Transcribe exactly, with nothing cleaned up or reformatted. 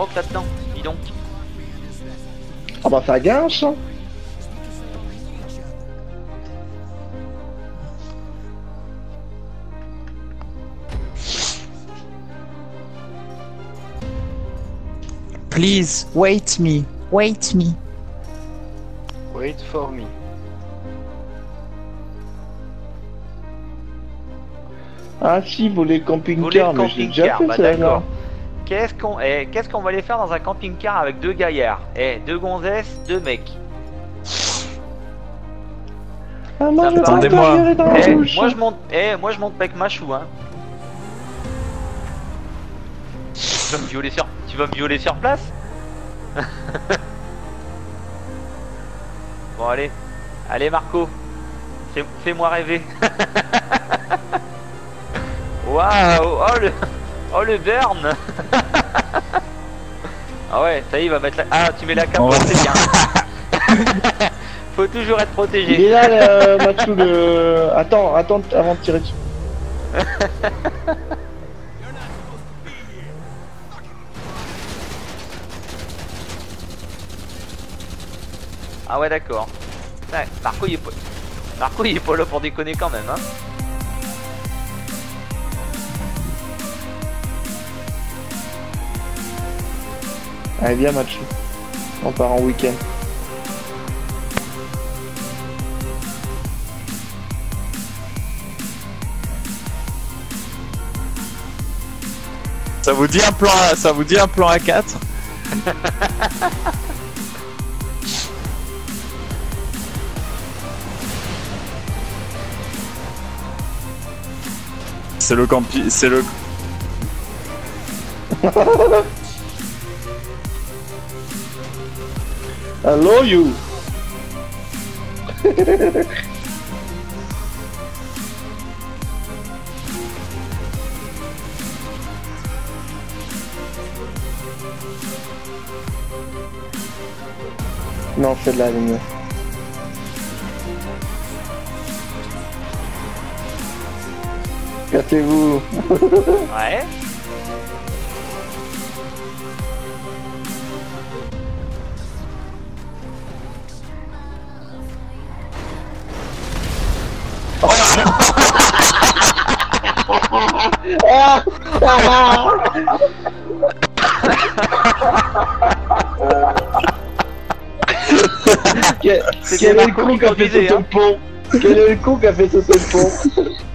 rock là-dedans, dis donc. Ah bah ça gâche hein. Please, wait me. Wait me. Wait for me. Ah si, voler le Voler camping-car, le mais j'ai déjà camping-car, fait bah ça d'accord. là. Qu'est-ce qu'on eh, qu'est-ce qu'on va aller faire dans un camping-car avec deux gaillards? Eh, deux gonzesses, deux mecs. Ah moi Ça je me paraît- vais pas gérer dans la Eh, douche. moi je monte, eh, moi je monte avec ma chou, hein. Tu vas me violer sur, tu vas me violer sur place? Bon allez, allez Marco, fais- fais-moi rêver. Waouh, oh le, oh le burn. Ah ouais, ça y est, il va mettre la... Ah, tu mets la cape, Oh. c'est bien. Faut toujours être Il protégé. est là le Mathieu le... Attends, attends avant de tirer dessus. Ah ouais, d'accord. Ouais, Marco, il est pas... Marco, il est pas là pour déconner quand même, hein. Allez viens Mathieu. On part en week-end. Ça vous dit un plan, à- ça vous dit un plan A quatre? C'est le campi, c'est le. Hello you. Non, c'est de la ligne. Cassez-vous. Ouais. Ah ah Quel C'était quel est le Marco con qui qui a fait conduisait, sauter hein. le pont? Quel est le con qui a fait sauter le pont?